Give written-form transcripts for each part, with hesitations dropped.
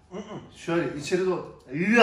Şöyle içeri doğru.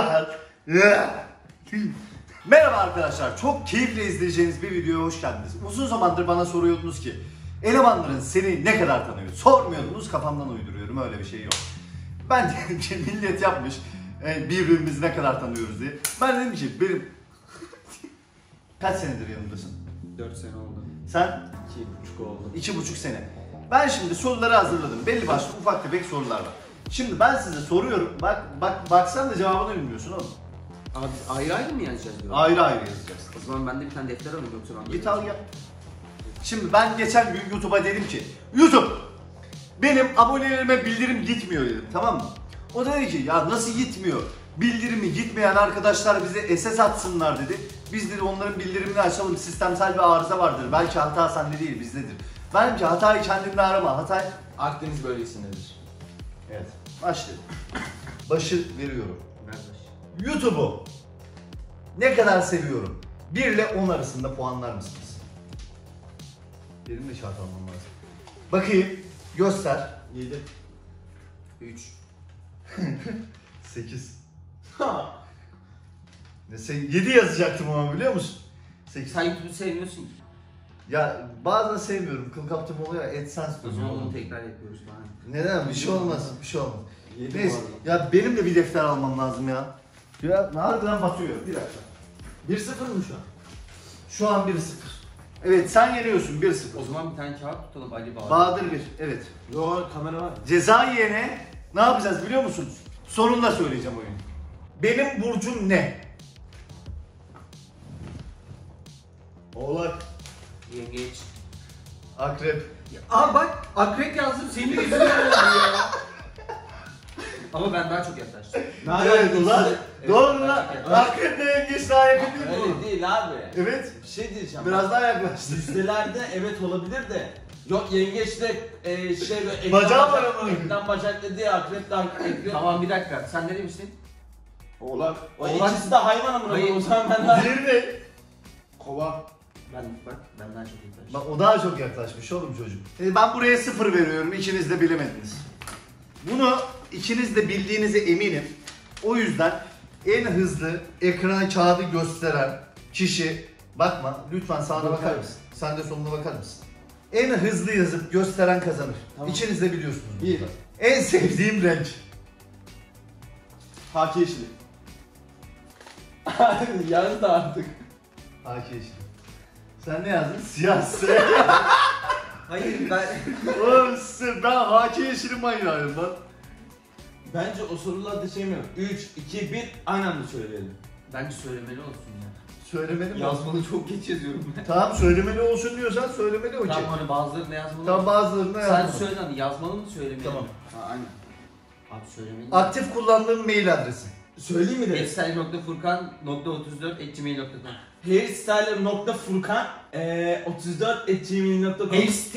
Merhaba arkadaşlar, çok keyifle izleyeceğiniz bir videoya hoş geldiniz. Uzun zamandır bana soruyordunuz ki elemanların seni ne kadar tanıyor? Sormuyordunuz, kafamdan uyduruyorum, öyle bir şey yok. Ben dedim ki millet yapmış birbirimizi ne kadar tanıyoruz diye. Ben dedim ki benim kaç senedir yanımdasın? 4 sene oldu. Sen? 2,5 oldu. 2,5 sene. Ben şimdi soruları hazırladım. Belli başlı ufak tefek sorular var. Şimdi ben size soruyorum. Baksan da cevabını bilmiyorsun oğlum. Abi ayrı ayrı mı yazacağız diyor? Ayrı ayrı yazacağız. O zaman ben de bir tane defter alayım yoksa ben... Git al gel. Şimdi ben geçen gün YouTube'a dedim ki YouTube benim abonelerime bildirim gitmiyor dedim, tamam mı? O da dedi ki ya nasıl gitmiyor? Bildirimi gitmeyen arkadaşlar bize SS atsınlar dedi. Biz dedi onların bildirimini açalım, sistemsel bir arıza vardır. Belki hata sende değil bizdedir. Ben dedim ki hatayı kendinde arama, hatayı... Akdeniz bölgesindedir. Evet, başlayalım. Başı veriyorum. Nerede? YouTube'u ne kadar seviyorum? 1 ile 10 arasında puanlar mısınız? Benim de şart almam lazım. Bakayım, göster. 7 3 8. Ne sen 7 yazacaktım ama biliyor musun? 8. Sen YouTube'u sevmiyorsun ki. Ya bazen sevmiyorum. Kıl kaptım oluyor ya, AdSense O zaman onu tekrar yapıyoruz bana. Neden? Bir şey olmaz. Bir şey olmaz. 7 Neyse. Ya benim de bir defter almam lazım ya. Ya harbiden batıyor. Bir dakika. 1-0 mı şu an? Şu an 1-0. Evet sen yeniyorsun 1-0. O zaman bir tane kağıt tutalım Ali Bahadır. Bahadır 1. Evet. Yo kamera var. Ceza yiyene ne yapacağız biliyor musunuz? Sonunda söyleyeceğim oyunu. Benim burcum ne? Oğlak. Yengeç. Akrep. Aa bak akrep yazdım senin yüzünden oldu ya. Ama ben daha çok yaklaştım. Evet ulan. Evet, Doğru ben lan. çok yaklaştım. Akreple yengeç daha yakın değil mi? Öyle değil abi. Evet. Bir şey diyeceğim. Biraz daha yaklaştı. Yüzdelerde evet olabilir de. Yok yengeçte şey böyle Bacağı var ama. eklem bacaklı diye akrep de akrep. Tamam bir dakika sen ne demiştin? Oğlak. O Oğlak- ikisi de hayvan amına Hayır. koyayım. O zaman ben daha... Bir mi? Kova. Ben daha çok yaklaştım. Bak o daha çok yaklaşmış oğlum çocuk. Ben buraya 0 veriyorum. İkiniz de bilemediniz. Bunu ikiniz de bildiğinize eminim. O yüzden en hızlı ekrana kağıdı gösteren kişi, bakma lütfen sağına bakar mısın? Sen de soluna bakar mısın? En hızlı yazıp gösteren kazanır. Tamam. İkiniz de biliyorsunuz. Bir. bunu. En sevdiğim renk. Haki yeşili. Yaz da artık. Haki yeşil. Sen ne yazdın? Siyah. Hayır ben... Oğlum ben haki yeşili manyağıyım lan. Bence o sorularda şey mi yok? 3, 2, 1 aynı anda söyleyelim. Bence söylemeli olsun ya. Söylemeli mi? Yazmalı çok geç yazıyorum ben. Tamam söylemeli olsun diyorsan söylemeli okey. Tamam hani bazılarını yazmalı. Tamam bazılarında Sen yazmadım. söyle hani yazmalı mı söylemeli Tamam. mi? Ha aynen. Abi söylemeli mi? Aktif kullandığım mail adresi. Söyleyeyim mi de? Hairstyle.furkan.34@gmail.com Hairstyler.furkan 34@gmail.com.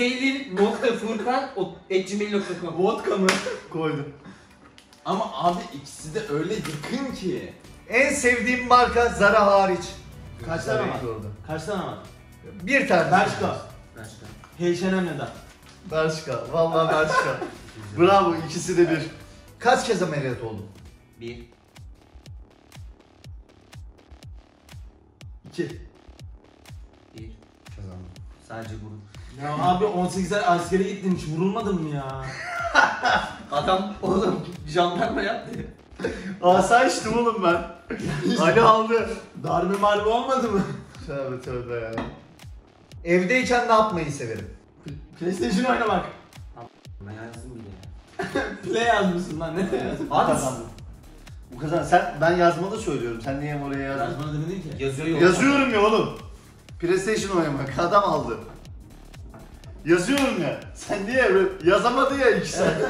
Hairstyler.furkan@gmail.com Vodka mı? Koydum. Ama abi ikisi de öyle yakın ki. En sevdiğim marka Zara hariç. Kaç tane var? Orada. Kaç tane var? Bir tane. Bershka. Başka. H&M neden? Bershka. Vallahi Bershka. Bravo ikisi de bir. Kaç kez ameliyat oldun? 1 2. 1 Kazandım. Sadece bunu. Ya abi 18 ay askere gittim hiç vurulmadım mı ya? Adam oğlum jandarma yaptı. Asayiştim oğlum ben. Ali aldı. Darbe marbe olmadı mı? Tövbe tövbe ya. Evdeyken ne yapmayı severim? PlayStation oynamak. Ben yazdım bile ya. Play yazmışsın lan ne yazdın? Abi Bu kazan ben yazmalı söylüyorum. Sen niye oraya yazdın? Yazmanı demedin ki. yazıyor yok. Yazıyorum ya oğlum. PlayStation oynamak adam aldı. Yazıyorum ya. Sen niye yazamadı ya 2 saat.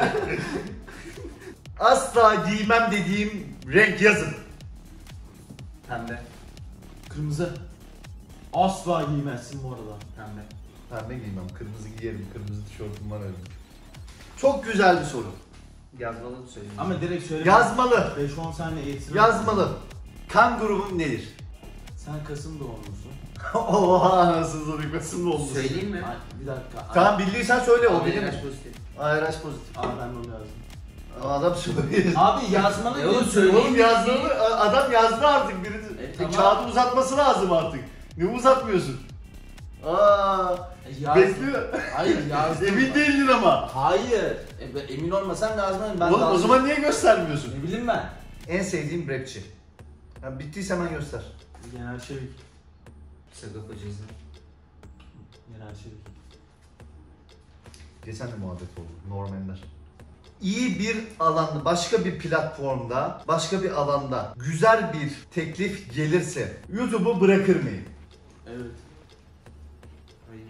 Asla giymem dediğim renk yazın. Pembe. Kırmızı. Asla giymezsin bu arada. Pembe. Pembe giymem. Kırmızı giyerim. Kırmızı tişörtüm var öyle. Çok güzel bir soru. Yazmalı mı söyleyeyim? Ama direkt söyle. Yazmalı. 5-10 saniye yetsin. Yazmalı. Kan grubum nedir? Sen Kasım doğumlusun. Oha anasını satayım. Kasım olmuş. Söyleyeyim mi? Ay, bir dakika. Tamam bildiysen söyle o benim. Biraz pozitif. RH pozitif. Aa ben de onu yazdım. Adam söylüyor. Abi yazmanı Oğlum diyor, söyle. Oğlum yazdığını adam yazdı artık. Biri tamam. kağıdı uzatması lazım artık. Ne uzatmıyorsun? Aa, bekliyor. Hayır yazdım. Emin değildin ama. Hayır. Emin olmasam yazmadım. Ben Oğlum daha- o zaman niye göstermiyorsun? Ne bileyim ben. En sevdiğim rapçi. Ya bittiyse hemen göster. Genel Çevik. Sagopa Ceza. Genel Çevik. Geçen de muhabbet oldu. Norm Ender. İyi bir alanda, başka bir platformda, başka bir alanda güzel bir teklif gelirse YouTube'u bırakır mıyım? Evet. Hayır.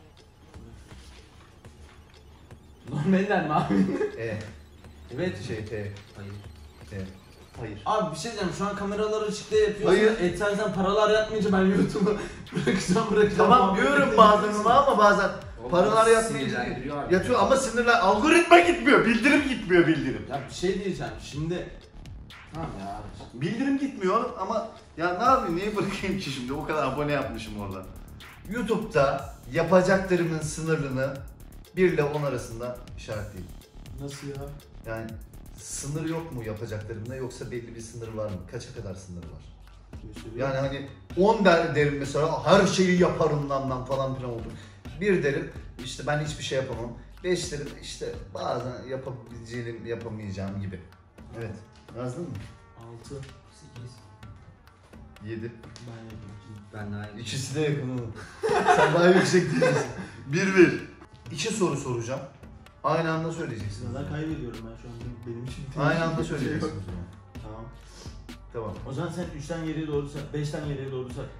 Normaller mi abi? Evet. T. Hayır. Hayır. Abi bir şey diyeceğim, şu an kameraları açıkta yapıyorsun. Hayır. Etsensen paralar yatmayınca ben YouTube'u bırakacağım. Tamam diyorum bazen ona ama bazen paralar Sinirlendiriyor yatmıyor. abi. Yatıyor ama sinirler, algoritma gitmiyor, bildirim gitmiyor bildirim. Ya bir şey diyeceğim şimdi. Tamam ya. Bildirim gitmiyor ama ya ne yapayım, niye bırakayım ki şimdi, o kadar abone yapmışım orada. YouTube'da yapacaklarımın sınırını 1 ile 10 arasında işaretleyeyim. Nasıl ya? Yani sınır yok mu yapacaklarımda, yoksa belli bir sınır var mı? Kaça kadar sınır var? Yani hani 10 derim mesela, her şeyi yaparım lan falan filan olur. 1 derim işte ben hiçbir şey yapamam. 5 derim işte bazen yapabileceğim, yapamayacağım gibi. Evet. Yazdın mı? 6. 8. 7. Ben yapayım. Ben de aynı. İkisi de yakın oğlum. Sen daha yüksek değilsin. 1-1. 2 soru soracağım. Aynı anda söyleyeceksiniz. Sınırlar kaybediyorum ben şu an. Benim için. Aynı anda bir şey yok. söyleyeceksiniz o zaman. Tamam. Tamam. O zaman sen 3'ten geriye doğru say. 5'ten geriye doğru say.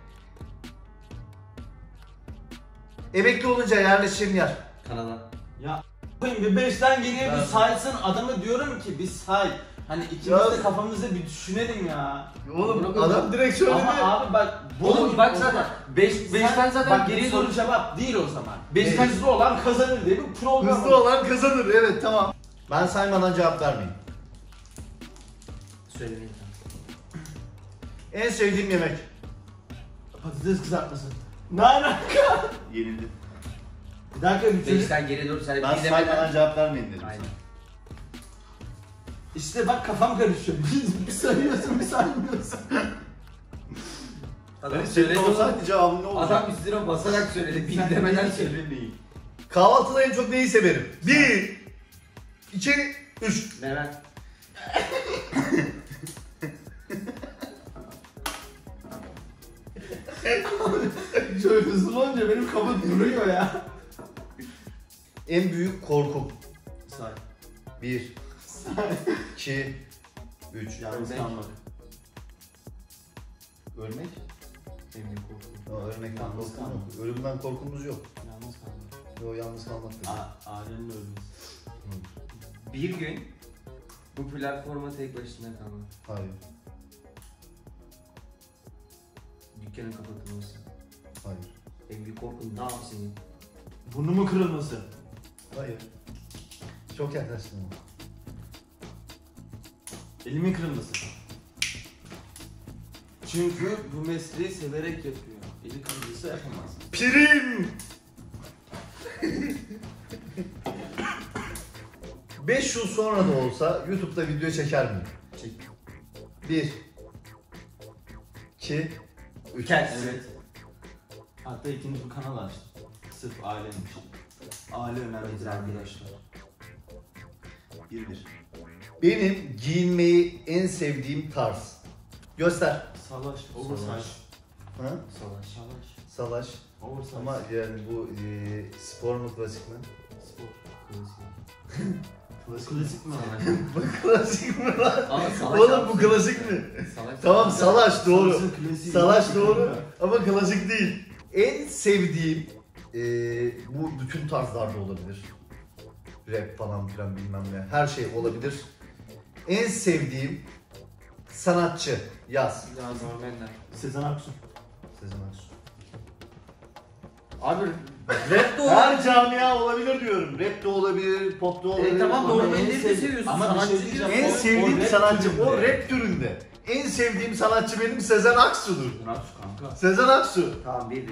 Emekli olunca yerleşeceğim yer. Kanada. Ya koyayım bir 5'ten geriye bir Ben- saysın, adamı diyorum ki bir say. Hani ikimiz Ya- de kafamızda bir düşünelim ya. Oğlum adam direkt söyledi. Ama abi bak Oğlum bak zaten 5'ten Sen- zaten bak, geriye soru doğru cevap değil o zaman. Evet. Hızlı olan kazanır diye bir program. Hızlı olan kazanır, evet tamam. Ben saymadan cevap vermeyeyim. söylemeyin. En sevdiğim yemek. Patates kızartması. Ne alaka? Yenildim. Bir dakika bitirelim. 5'ten geriye doğru say. Ben Bir saymadan demeden. cevap vermeyin dedim Aynen. sana. İşte bak kafam karışıyor. Bir sayıyorsun bir saymıyorsun. Adam Senin söyledi olsaydı cevabın ne olacak? Adam üstüne basarak söyledi. Bir Sen demeden neyi söyledi. Kahvaltıda en çok neyi severim? 1, 2, 3. Levent. Şöyle hızlı olunca benim kafa duruyor ya. En büyük korkum. Say. 1, 2, 3. Yalnız Ölmek. kalmak. Ölmek? En büyük korkum. Yo, ölmekten Yalnız korkum yok. kalmak. Ölümden korkumuz yok. Yalnız kalmak. Yo, yalnız kalmak da yok. Ailenin ölmesi. Bir gün bu platforma tek başına kalmak. Hayır, Dükkanın kapatılması. hayır. En büyük korkun ne yapayım senin? Burnumun kırılması. Hayır. Çok yaklaştın ama. Elimin kırılması. Çünkü bu mesleği severek yapıyor. Eli kırılırsa yapamaz. Prim! 5 yıl sonra da olsa YouTube'da video çeker miyim? Çek. 1, 2, 3. Kes. Evet. Hatta ikinci bir kanal açtım. Sırf ailenin için. Aile önemlidir arkadaşlar. 1-1. Benim giyinmeyi en sevdiğim tarz. Göster. Salaş, oversize. Ha? Savaş. Salaş, Salaş. oversize. Ama yani bu spor mu klasik mi? spor. Klasik. Klasik mi? Bu klasik mi lan? Ama salaş. Oğlum bu klasik mi? Salaş. Tamam salaş doğru. Salaşın klasiği. Salaş doğru ama klasik değil. En sevdiğim bu bütün tarzlarda olabilir. Rap falan filan bilmem ne. Her şey olabilir. En sevdiğim sanatçı yaz. Yaz Normanler. Sezen Aksu. Sezen Aksu. Abi rap de olur. Her camia olabilir diyorum. Rap de olabilir, pop da olabilir. tamam, Ama Normanleri en de sev- seviyorsun. ama bir şey Sanatçı diyeceğim. En O sevdiğim rap sanatçı türünde. o rap türünde. En sevdiğim sanatçı benim Sezen Aksu'dur. Sezen Aksu kanka. Sezen Aksu. Tamam 1-1.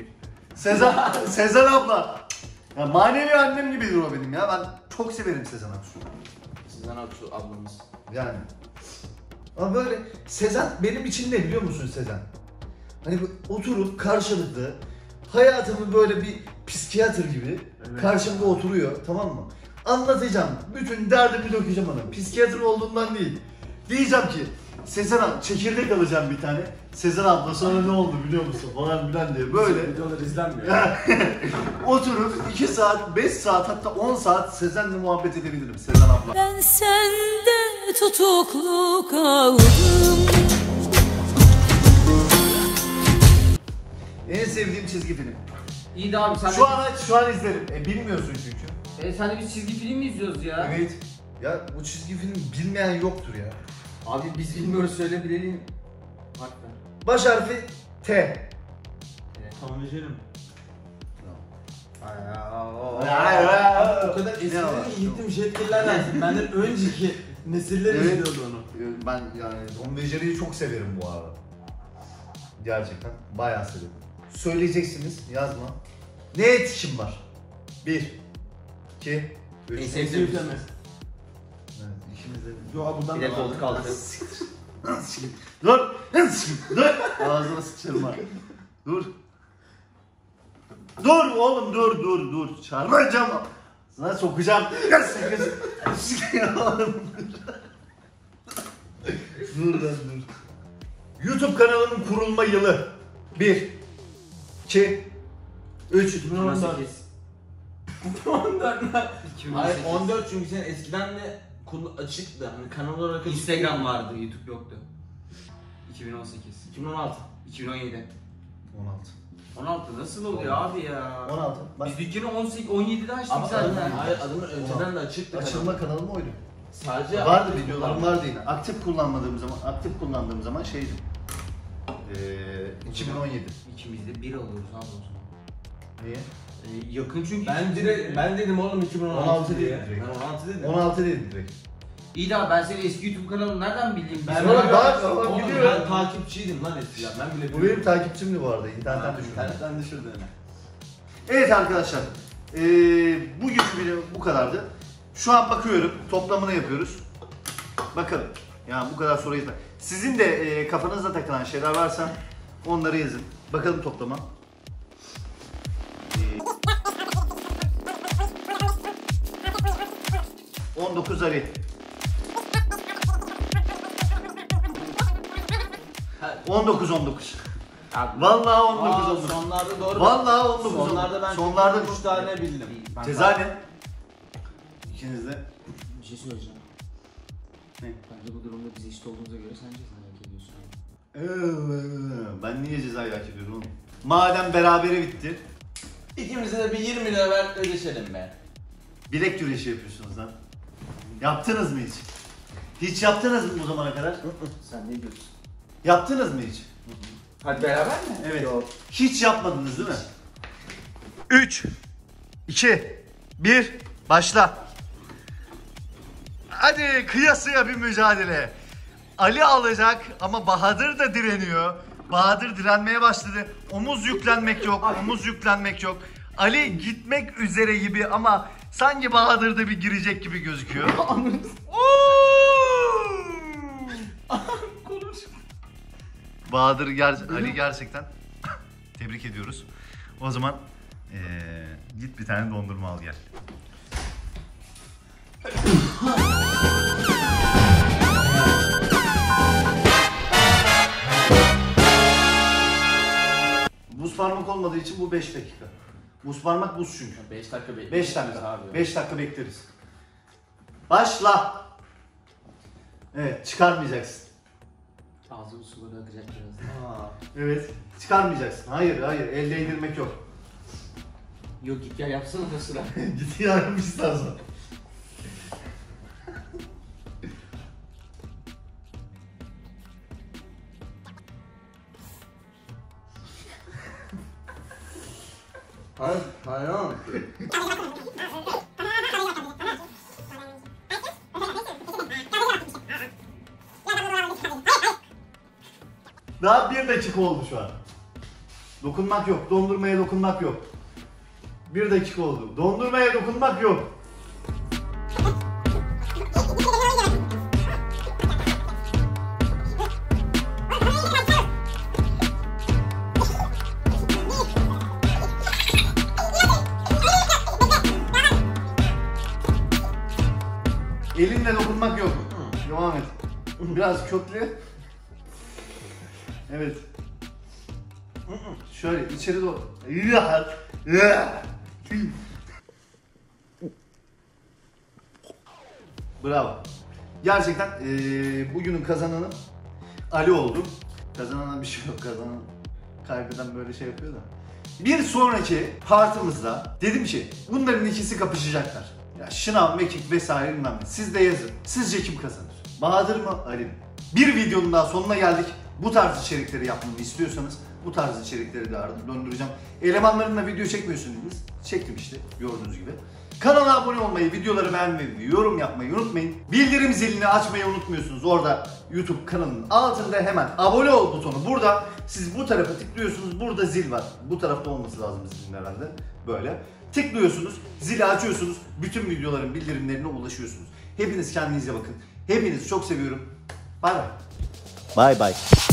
Sezen abla. Ya manevi annem gibidir o benim ya. Ben çok severim Sezen Aksu'yu. Sezen Aksu ablamız. Yani. Ama böyle Sezen benim için ne biliyor musun Sezen? Hani oturup karşılıklı hayatımı böyle bir psikiyatr gibi karşımda oturuyor, tamam mı? Anlatacağım. Bütün derdimi dökeceğim ona. Psikiyatr olduğundan değil. Diyeceğim ki Sezen abla çekirdek alacağım bir tane. Sezen abla sonra ne oldu biliyor musun falan filan diye böyle. Videolar izlenmiyor. Oturup 2 saat, 5 saat hatta 10 saat Sezen'le muhabbet edebilirim Sezen abla. Ben sende tutuklu kaldım. En sevdiğim çizgi film. İyi de abi sen Şu an izlerim. Bilmiyorsun çünkü. sen de biz çizgi film mi izliyoruz ya? Evet. Ya bu çizgi film bilmeyen yoktur ya. Abi biz bilmiyoruz söyle bilelim. Hakikaten. Baş harfi T. Tamam Ecerim. O O kadar Ne eskiden var? gittim Jetgiller lazım. Benden önceki nesiller Evet. izliyordu onu. Ben yani Tom ve Jerry'yi çok severim bu arada. Gerçekten bayağı severim. Söyleyeceksiniz, yazma. Ne etişim var? 1 2 3 En Sevgi sevdiğim. yüklemez. Evet, ikimiz de. Yo buradan Bir de da koltuk aldı. Dur! Dur! Ağzına sıçarım ha. Dur. Dur oğlum dur. Çarpacağım. Sana sokacağım. Dur. YouTube kanalının kurulma yılı. 1 2 3 2018. 14 Hayır 2018. 14 çünkü sen eskiden de konu açıktı. Hani kanal olarak açıktı. Instagram vardı, YouTube yoktu. 2018. 2016. 2017. 16 16 nasıl oluyor abi ya? 16 Bak, Biz dükkanı 17'de açtık Ama zaten. hayır adımın önceden de açıktı. açılma kanalım oydu. Sadece Vardı aktif videolarım kullanma. vardı yine. Aktif kullandığım zaman şeydi. 2017. İkimiz de bir alıyoruz abi o zaman. Niye? Yakın çünkü. Ben dedim oğlum 2016 16 diye. değil direkt. Ben 16 dedim. 16 değil direkt. İyi de abi ben senin eski YouTube kanalını nereden bileyim? Ben, Sonra ben, bak, oğlum, biliyorum. ben takipçiydim lan eskiden. Ben bile Bu benim takipçimdi bu arada. İnternetten düşürdüm. İnternetten düşürdü yani. Evet arkadaşlar. Bugün video bu kadardı. Şu an bakıyorum. Toplamını yapıyoruz. Bakalım. Yani bu kadar soru yeter. Sizin de kafanızda takılan şeyler varsa onları yazın. Bakalım toplama. 19 Ali. 19. Abi, Vallahi 19. Sonlarda doğru. Vallahi 19. Sonlarda ben Sonlarda 3 tane bildim. Ceza ne? İkiniz de. Bir şey söyleyeceğim. Ne? Bence bu durumda biz eşit olduğumuza göre sen ceza hak ediyorsun. Ben niye cezayı hak ediyorum oğlum? Madem berabere bitti. İkimize de bir 20 lira ver ödeşelim be. Bilek güreşi yapıyorsunuz lan. Yaptınız mı hiç? Hiç yaptınız mı bu zamana kadar? Sen ne diyorsun? Yaptınız mı hiç? Hadi beraber mi? Evet. Yok. Hiç yapmadınız değil mi? 3 2 1 Başla. Hadi kıyasıya bir mücadele. Ali alacak ama Bahadır da direniyor. Bahadır direnmeye başladı. Omuz yüklenmek yok. Omuz yüklenmek yok. Ali gitmek üzere gibi ama sanki Bahadır da bir girecek gibi gözüküyor. Bahadır Ali gerçekten tebrik ediyoruz. O zaman git bir tane dondurma al gel. Buz parmak olmadığı için bu 5 dakika. Buz parmak buz çünkü. 5 dakika bekle. 5 dakika. Abi. 5 dakika bekleriz. Başla. Evet, çıkarmayacaksın. Ağzım suları akacak biraz. Evet, çıkarmayacaksın. Hayır, elle indirmek yok. Yok git gel yapsana da sıra. Git yarım istersen. Hayır. Daha 1 dakika oldu şu an. Dokunmak yok, dondurmaya dokunmak yok. 1 dakika oldu. Dondurmaya dokunmak yok. Elinle dokunmak yok. Devam et. Biraz kökle. Evet. Şöyle içeri doğru. Bravo. Gerçekten bugünün kazananı Ali oldu. Kazanana bir şey yok. Kazanan kaybeden böyle şey yapıyor da. Bir sonraki partımızda dedim ki bunların ikisi kapışacaklar. Ya şınav, mekik vesaire bilmem ne. Siz de yazın. Sizce kim kazanır? Bahadır mı, Ali mi? Bir videonun daha sonuna geldik. Bu tarz içerikleri yapmamı istiyorsanız bu tarz içerikleri de döndüreceğim. Elemanlarımla video çekmiyorsun dediniz. Çektim işte gördüğünüz gibi. Kanala abone olmayı, videoları beğenmeyi, yorum yapmayı unutmayın. Bildirim zilini açmayı unutmuyorsunuz. Orada YouTube kanalının altında hemen abone ol butonu. Burada siz bu tarafa tıklıyorsunuz. Burada zil var. Bu tarafta olması lazım zilin herhalde. Böyle. Tıklıyorsunuz, zili açıyorsunuz. Bütün videoların bildirimlerine ulaşıyorsunuz. Hepiniz kendinize bakın. Hepinizi çok seviyorum. Bay bay. Bay bay.